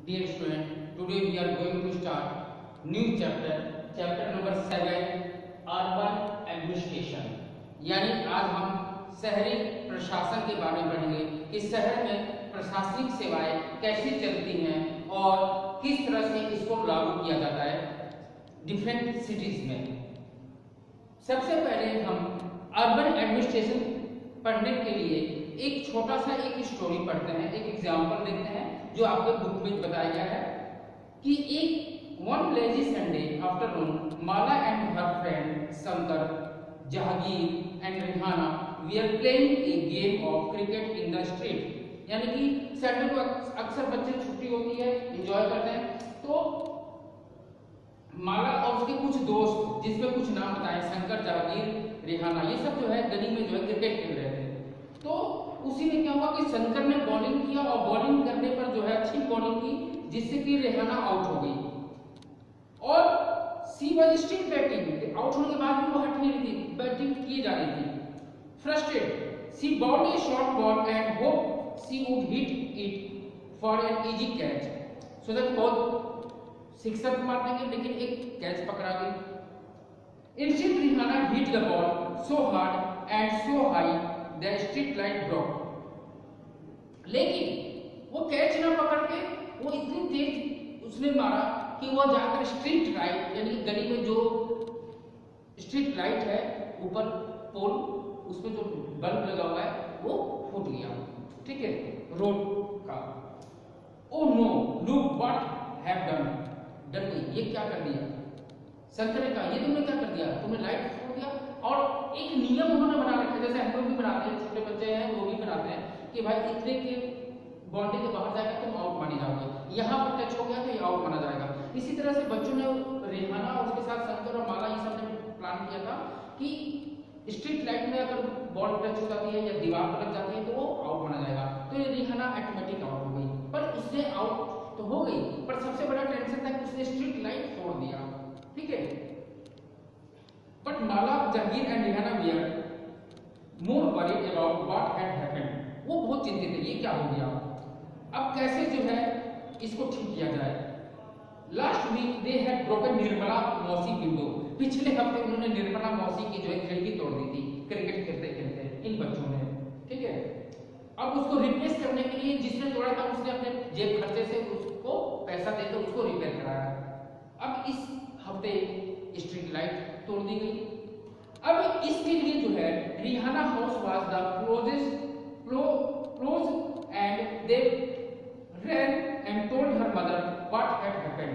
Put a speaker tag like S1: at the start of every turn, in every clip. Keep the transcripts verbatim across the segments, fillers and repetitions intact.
S1: Dear student, today we are going to start new chapter, chapter number seven, urban administration. यानी आज हम शहरी प्रशासन के बारे में पढ़ेंगे कि शहर में प्रशासनिक सेवाएं कैसे चलती हैं और किस तरह से इसको लागू किया जाता है डिफरेंट सिटीज में। सबसे पहले हम अर्बन एडमिनिस्ट्रेशन पढ़ने के लिए एक छोटा सा एक स्टोरी पढ़ते हैं, एक एग्जाम्पल देखते हैं जो आपके बुक में बताया गया है कि एक one lazy Sunday afternoon Mala and her friend Shankar, Jahangir and Rihana we are playing a game of cricket in the street. यानी कि संडे को अक्सर बच्चे छुट्टी होती है, एंजॉय करते हैं, तो माला और उसके कुछ दोस्त जिसमें कुछ नाम बताए, शंकर, जहांगीर, रिहाना, ये सब जो है गली में जो है क्रिकेट खेल रहे थे। तो उसी में क्या हुआ कि शंकर ने बॉलिंग किया और बॉलिंग करने पर जो है अच्छी बॉलिंग की जिससे कि रिहाना आउट हो गई और she was still batting. Out होने के बाद भी वो हट नहीं रही थी, बैटिंग की जा रही थी। Frustrated she bound a short ball and hope she would hit it for an easy catch so that बहुत सिक्सर मार देंगे, लेकिन एक कैच पकड़ा गई। Instead Rihana hit the ball so hard and so high the street light broke. लेकिन वो catch ना पकड़ के वो इतनी तेज उसने मारा कि वो जाकर स्ट्रीट लाइट यानी गली में जो स्ट्रीट लाइट है ऊपर पोल, उसमें जो बल्ब लगा हुआ है वो फूट गया, ठीक है, रोड का। Oh no look what have done. डर गई, ये क्या कर दिया। शंकर ने कहा ये तुमने क्या कर दिया, तुमने लाइट फोड़ दिया। और एक नियम उन्होंने बना रखा है, जैसे हम लोग भी बनाते हैं, छोटे बच्चे हैं वो भी बनाते हैं कि भाई इतने के बाउंड्री के बाहर जाएगा तुम आउट मानी जाओगे, यहाँ पर टच हो गया तो ये आउट माना जाएगा। इसी तरह से बच्चों ने रिहाना और उसके साथ शंकर और माला ये सब ने प्लान किया था कि स्ट्रीट लाइट में अगर बॉल टच हो जाती है या दीवार पर लग जाती है तो वो आउट माना जाएगा। तो ये रिहाना ऑटोमेटिक आउट हो गई, पर उसने आउट तो हो गई, पर सबसे बड़ा टेंशन था कि उसने स्ट्रीट लाइट फोड़ दिया, ठीक है। But Mala, Jahangir and Rihana were more worried about what had happened. वो बहुत चिंतित थे, ये क्या हो गया, अब कैसे जो है इसको ठीक किया जाए। Last week they had broken Nirmala मौसी विंडो। पिछले हफ्ते उन्होंने निर्मला मौसी की जो है खिड़की तोड़ दी थी क्रिकेट खेलते खेलते इन बच्चों ने, ठीक है। अब उसको रिप्लेस करने के लिए जिसने तोड़ा था उसने अपने जेब खर्चे से उसको पैसा देकर उसको रिपेयर कराया। अब इस हफ्ते स्ट्रीट लाइट तोड़ दी गई। अब इसके लिए जो है Rihana house was the closest close and they ran and told her mother what had happened.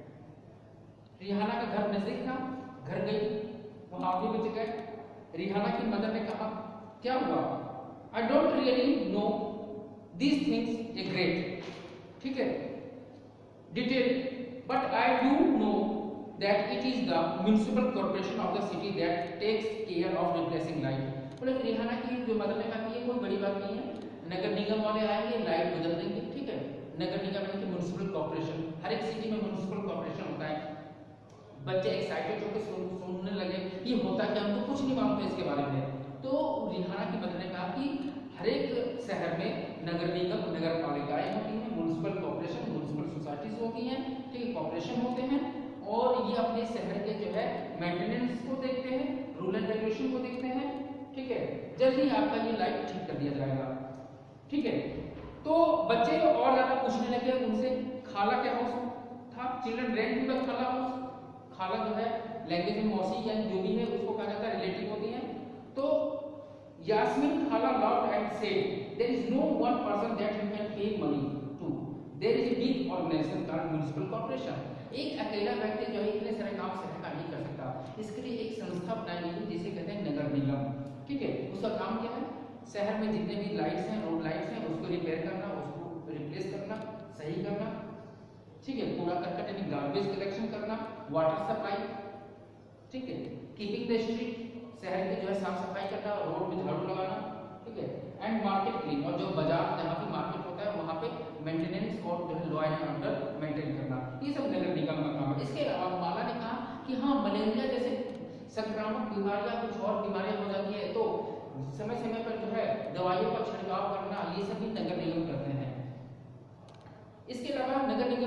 S1: Rihana का घर नजदीक था, घर गई, वहां भी बच गए। रिहाना की मदर ने कहा क्या हुआ, I don't really know these things a great, ठीक है, detail, but I do know that it is the municipal corporation of the city that takes care of replacing light. बोले रिहाना की जो मदर ने कहा कि ये कोई बड़ी बात नहीं है, नगर निगम वाले आएंगे लाइट बदल देंगे, ठीक है। नगर निगम यानी कि म्युनिसिपल कॉर्पोरेशन, हर एक सिटी में म्युनिसिपल कॉर्पोरेशन होता है। बच्चे एक्साइटेड होकर सुन, सुनने लगे ये होता क्या, हमको कुछ नहीं मालूम है इसके बारे में। तो रिहाना की मदर ने कहा कि हर एक शहर में नगर निगम, नगर पालिकाएं होती हैं, म्युनिसिपल कॉर्पोरेशन, म्युनिसिपल सोसाइटीज होती हैं, ठीक है, कॉर्पोरेशन होते हैं, और ये अपने शहर के जो है मेंटेनेंस को देखते हैं, रूल एंड रेगुलेशन को देखते हैं, ठीक है। जल्दी आपका ये लाइट ठीक कर दिया जाएगा, ठीक है। तो बच्चे और ज्यादा पूछने लगे उनसे खाला क्या हाउस था, चिल्ड्रन रेंट टू द खाला हाउस। खाला जो है लैंग्वेज में मौसी या जो भी है उसको कहा जाता है, रिलेटिव होती है। तो यास्मीन खाला loud and said there is no one person that you can pay money to, there is a big organization called municipal corporation. एक अकेला व्यक्ति जो है इतने सारे काम शहर का नहीं कर सकता, इसके लिए एक संस्था बनाई गई जिसे कहते हैं नगर निगम, ठीक है। उसका काम क्या है, शहर में जितने भी लाइट्स हैं, रोड लाइट्स हैं, उसको रिपेयर करना, उसको रिप्लेस करना, सही करना, ठीक है, कूड़ा करकट यानी गार्बेज कलेक्शन करना, वाटर सप्लाई, ठीक है, कीपिंग द स्ट्रीट, शहर की जो है साफ सफाई करना, रोड पे झाड़ू लगाना, ठीक है, एंड मार्केट क्लीन, और जो बाजार जहाँ पे मार्केट होता है वहाँ पे मेंटेनेंस और जो है लॉ एंड ऑर्डर मेंटेन करना, ये सब नगर निगम का काम है। इसके अलावा माला ने कहा कि हाँ मलेरिया जैसे संक्रामक बीमारियां, कुछ और बीमारियां हो जाती है तो समय समय पर जो है दवाइयों का छिड़काव करना, ये सभी नगर निगम करते हैं। इसके अलावा नगर निगम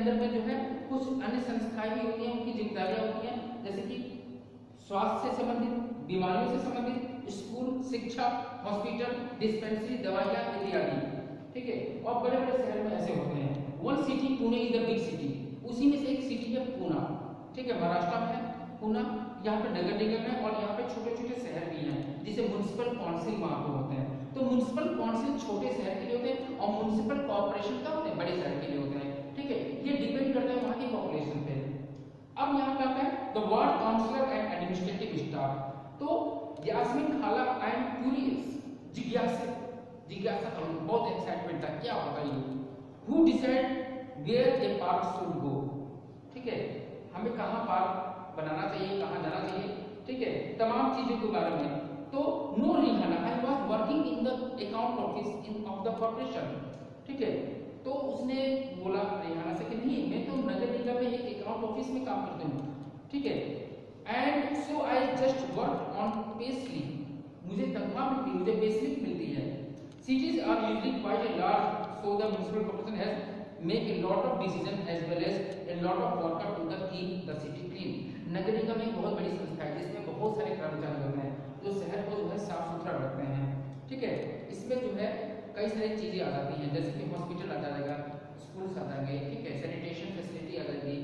S1: अंदर में जो है कुछ अन्य संस्थाएं भी होती हैं, उनकी जिम्मेदारियां होती हैं, जैसे कि स्वास्थ्य से संबंधित, बीमारियों से संबंधित, स्कूल, शिक्षा, हॉस्पिटल, डिस्पेंसरी, दवाइयाँ इत्यादि। ठीक है, और बड़े बड़े शहर में ऐसे होते हैं। One city Pune is the big city, उसी में से एक सिटी है पूना। ठीक है, महाराष्ट्र में है पूना, यहाँ पे नगर निगम है और यहाँ पे छोटे छोटे शहर भी हैं जिसे म्युनिसिपल काउंसिल वहाँ पे होते हैं। तो म्युनिसिपल काउंसिल छोटे शहर के लिए होते हैं और म्युनिसिपल कॉर्पोरेशन क्या होते हैं, बड़े शहर के लिए होते हैं। ठीक है, ये डिपेंड करता है वहाँ की पॉपुलेशन पे। अब यहाँ पे आता है the ward councillor and administrative staff. तो यास्मीन खाला आई एम क्यूरियस, जिज्ञासा जिज्ञासा करूँ, बहुत एक्साइटमेंट था, क्या होगा ये। Who decide where a park should go. ठीक है, हमें कहाँ पार्क बनाना चाहिए, कहाँ जाना चाहिए। ठीक है, तमाम चीजों के बारे में। तो no Rihana, I was working in the account office in of the corporation. ठीक है, तो उसने बोला रेहाना से कि नहीं, मैं तो नगर निगम में एक अकाउंट ऑफिस में काम करती हूँ। ठीक है, and so I just work on pay slip, मुझे तनख्वाह मिलती, मुझे पे स्लिप मिलती है। Cities are usually quite a large, so the municipal corporation has make a lot of decision as well as a lot of worker to the keep the city clean. नगर निगम एक बहुत बड़ी संस्था है जिसमें बहुत सारे कर्मचारी होते हैं जो शहर को जो है साफ सुथरा रखते हैं। ठीक है, इसमें जो है कई सारी चीजें आ जाती हैं, जैसे कि हॉस्पिटल आ जाएगा, स्कूल्स आ जाएंगे। ठीक है, सैनिटेशन फैसिलिटी आ जाएगी।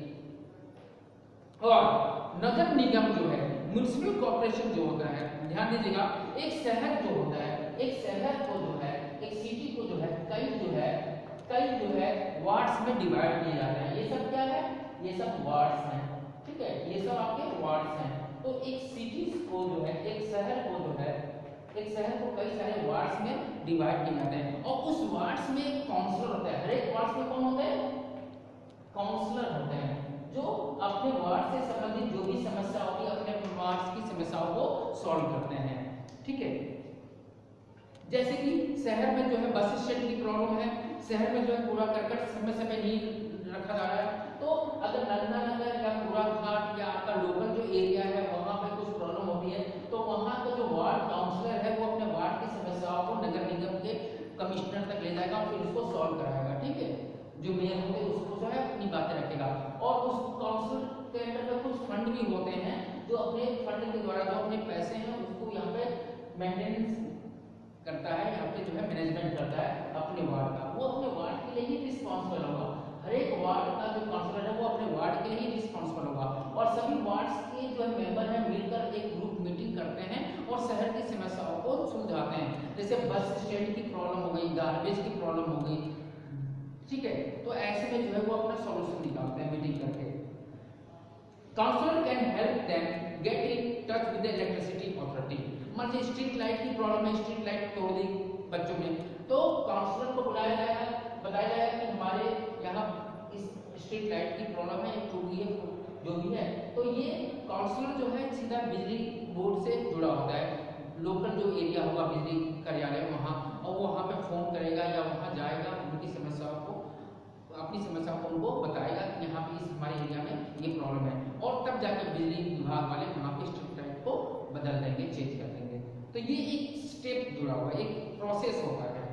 S1: और नगर निगम जो है, म्युनिसिपल कॉर्पोरेशन जो होता है, ध्यान दीजिएगा, एक शहर जो होता है, एक शहर को जो है, एक सिटी को जो है, कई जो है कई जो है वार्ड्स में डिवाइड किए जाते हैं। ये सब क्या है, ये सब वार्ड्स हैं। ठीक है, ये सब आपके वार्ड्स हैं। तो एक सिटी को जो है, एक शहर को जो है, एक शहर को कई सारे वार्ड्स में डिवाइड किए जाते हैं और उस वार्ड्स में एक काउंसलर होता है। हर एक वार्ड्स में कौन होते हैं, काउंसलर होते हैं, जो अपने वार्ड से संबंधित जो भी समस्या होगी अपने अपने वार्ड की समस्याओं को सॉल्व करते हैं। ठीक है, जैसे कि शहर में जो है बस स्टैंड की प्रॉब्लम है, शहर में जो है कूड़ा करकट समय समय नहीं रखा जा रहा है, तो अगर नंदा नगर या कूड़ा घाट या आपका लोकल जो एरिया है वहाँ पे कुछ प्रॉब्लम होती है, तो वहाँ का जो वार्ड काउंसलर है वो अपने वार्ड की समस्याओं को नगर निगम के कमिश्नर तक ले जाएगा और फिर उसको सॉल्व कराएगा। ठीक है, जो मेयर होंगे उसको जो है अपनी बातें रखेगा और उस काउंसिल के अंदर में कुछ फंड भी होते हैं जो अपने फंड के द्वारा जो अपने पैसे हैं उसको यहाँ पे मेंटेनेंस करता है, यहाँ पे जो है मैनेजमेंट करता है अपने वार्ड का। वो अपने वार्ड के लिए ही रिस्पॉन्सिबल होगा। हर एक वार्ड का जो काउंसलर है वो अपने वार्ड के लिए ही रिस्पॉन्सिबल होगा और सभी वार्ड्स के जो है मेंबर हैं मिलकर एक ग्रुप मीटिंग करते हैं और शहर की समस्याओं को सुलझाते हैं। जैसे बस स्टैंड की प्रॉब्लम हो गई, गार्बेज की प्रॉब्लम हो गई। ठीक है, तो ऐसे में जो है वो अपना सॉल्यूशन निकालते हैं मीटिंग करके। Councillor can help them get in touch with the electricity authority. मान लीजिए स्ट्रीट लाइट की प्रॉब्लम है, स्ट्रीट लाइट तोड़ दी बच्चों में, तो काउंसलर को बुलाया जाएगा, बताया जाएगा कि हमारे यहाँ इस स्ट्रीट लाइट की प्रॉब्लम है, टूट गई है, जो भी है। तो ये काउंसलर जो है सीधा बिजली बोर्ड से जुड़ा होता है, लोकल जो एरिया होगा बिजली कार्यालय वहाँ, और वो वहाँ पे फोन करेगा या वहाँ जाएगा, उनकी समस्याओं को अपनी समस्या को उनको बताएगा कि यहाँ पे इस हमारे एरिया में ये प्रॉब्लम है, और तब जाकर बिजली विभाग वाले वहाँ पे स्ट्रीट लाइट को बदल देंगे, चेंज कर देंगे। तो ये एक स्टेप जुड़ा हुआ, एक प्रोसेस होता है।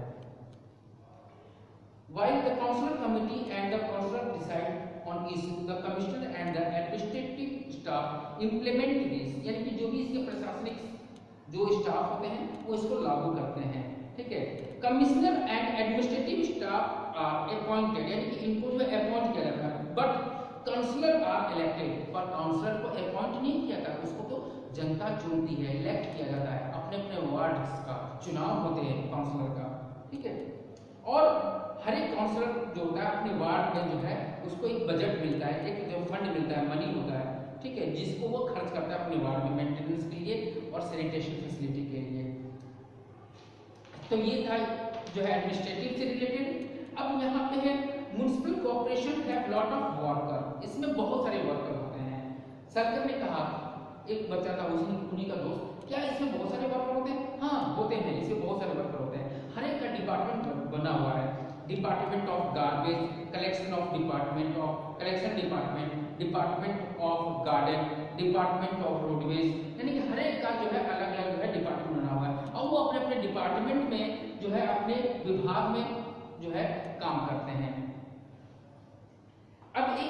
S1: While the council committee and the council decide on issue, the commissioner and the administrative staff implement this, यानी कि जो भी इसके प्रशासनिक जो स्टाफ होते हैं वो इसको लागू करते हैं। ठीक है, commissioner and administrative staff are appointed, यानी कि इनको जो अपॉइंट किया जाता है, बट काउंसलर आर इलेक्टेड, पर काउंसलर को अपॉइंट नहीं किया जाता, उसको तो जनता चुनती है, इलेक्ट किया जाता है। अपने अपने वार्ड का चुनाव होते हैं काउंसलर का। ठीक है, और हर एक काउंसलर जो होता है अपने वार्ड में जो है उसको एक बजट मिलता है, एक जो फंड मिलता है, मनी होता है। ठीक है, जिसको वो खर्च करता है अपने वार्ड में मेंटेनेंस के लिए और सैनिटेशन फैसिलिटी के लिए। तो ये था जो है एडमिनिस्ट्रेटिव से रिलेटेड। अब यहाँ पे है municipal corporation have lot of worker, इसमें बहुत सारे वर्कर होते हैं। सरकार ने कहा, एक बच्चा था उसने उन्हीं का दोस्त, क्या इसमें बहुत सारे वर्कर होते हैं? हाँ होते हैं, इसमें बहुत सारे वर्कर होते हैं। हर एक का डिपार्टमेंट बना हुआ है, department of garbage collection, of department of collection department, department of garden, department of roadways, यानी कि हर एक का जो है अलग अलग जो है डिपार्टमेंट बना हुआ है और वो अपने अपने डिपार्टमेंट में जो है अपने विभाग में जो है काम करते हैं। अब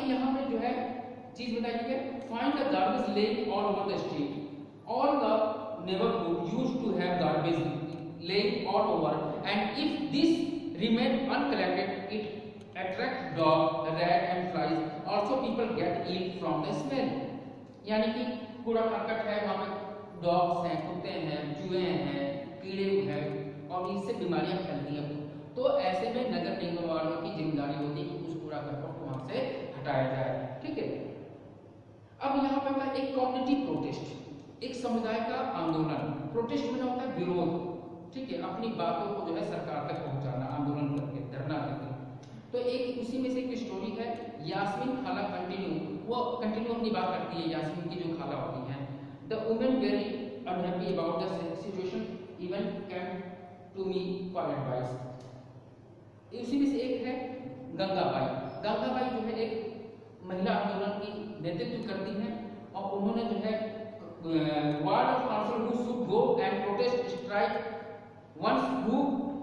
S1: यहाँ पे जो है चीज बताई है, find the garbage laying all over the street. All the neighbourhood used to have garbage laying all over and if this remain uncollected it attract dog, rat and flies, also people get ill from the smell. यानी कि कूड़ा करकट है, वहां पे dogs हैं, कुत्ते हैं, चूहे हैं, कीड़े हैं और इससे बीमारियां फैलती हैं। तो ऐसे में नगर निगम वालों की जिम्मेदारी होती है कि उस कूड़ा करकट को वहां से हटाया जाए। ठीक है, अब यहाँ पे होता है एक कम्युनिटी प्रोटेस्ट, एक समुदाय का आंदोलन। प्रोटेस्ट में होता है विरोध, ठीक है, अपनी बातों को जो है सरकार तक पहुंचाना, आंदोलन करके, धरना करके। तो एक उसी में से एक स्टोरी है, यास्मीन खाला कंटिन्यू, वो कंटिन्यू अपनी बात करती है, यास्मीन की जो खाला होती है। The women very unhappy about the situation even came to me for advice. इसी में से एक है गंगाबाई। गंगाबाई जो है एक महिला आंदोलन की नेतृत्व करती हैं और उन्होंने जो है ward of council who should go and protest strike once who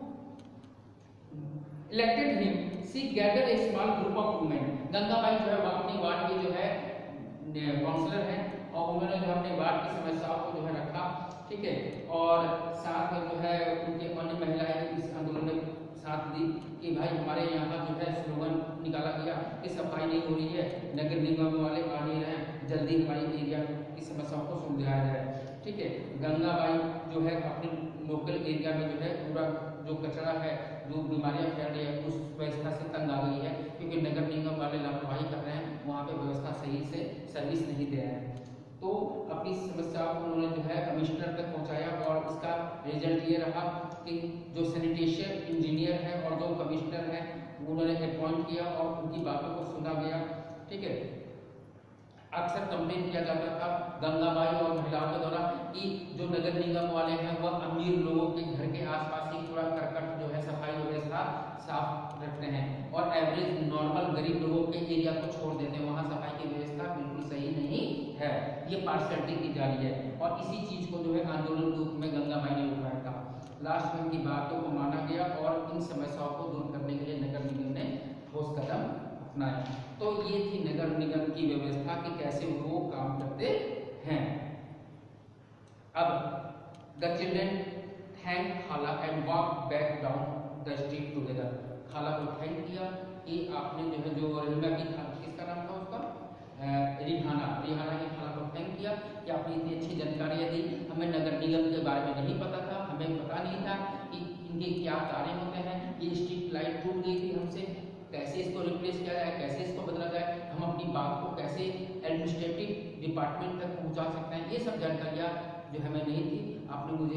S1: elected him, she gather a small group of women. Gangabai जो है वो अपनी वार्ड की जो है काउंसलर है और उन्होंने जो अपने वार्ड की समस्याओं को जो है रखा, ठीक है, और साथ में जो है उनके अन्य महिलाएं इस आंदोलन में साथ दी कि भाई हमारे यहाँ जो है स्लोगन निकाला गया कि सफाई नहीं हो रही है, नगर निगम वाले आ नहीं रहे हैं, जल्दी हमारी एरिया की समस्याओं को सुलझाया जाए। ठीक है, गंगाबाई जो है अपने लोकल एरिया में जो है पूरा जो कचरा है, जो बीमारियां फैल रही है, उस व्यवस्था से तंग आ गई है क्योंकि नगर निगम वाले लापरवाही कर रहे हैं, वहाँ पे व्यवस्था सही से सर्विस नहीं दे रहे हैं। तो अपनी समस्याओं को उन्होंने जो है कमिश्नर तक पहुंचाया और इसका रिजल्ट ये रहा कि जो सैनिटेशन इंजीनियर है और जो कमिश्नर है उन्होंने अपॉइंट किया और उनकी बातों को सुना गया। ठीक है, अक्सर कंप्लेन किया जाता था गंगाबाई और महिलाओं के द्वारा कि जो नगर निगम वाले हैं वह अमीर लोगों के घर के आसपास ही पूरा करकट जो है सफाई व्यवस्था साफ रखते हैं और एवरेज नॉर्मल गरीब लोगों के एरिया को छोड़ देते हैं, वहाँ सफाई की व्यवस्था बिल्कुल सही नहीं है। ये पार्शलिटी की जा रही है और इसी चीज को जो है आंदोलन के रूप में गंगाबाई ने उठाया था। लास्ट में उनकी बातों को माना गया और इन समस्याओं को दूर करने के लिए नगर निगम ने ठोस कदम अपनाए। तो ये थी नगर निगम की व्यवस्था कि कैसे वो काम करते हैं। अब द चिल्ड्रन थैंक खाला and walk back down the street together. खाला को थैंक किया कि आपने जो है जो रहीमा की खाला, किसका नाम था उसका, रिहाना, रिहाना की खाला को थैंक किया कि आपने इतनी अच्छी जानकारियां दी, हमें नगर निगम के बारे में नहीं पता था, हमें पता नहीं था कि इनके क्या कार्य होते हैं, ये स्ट्रीट लाइट टूट गई थी हमसे, कैसे इसको रिप्लेस किया जाए, कैसे इसको बदला जाए, हम अपनी बात को कैसे एडमिनिस्ट्रेटिव डिपार्टमेंट तक पहुंचा सकते हैं, ये सब जानकारियां जो हमें नहीं थी, आपने मुझे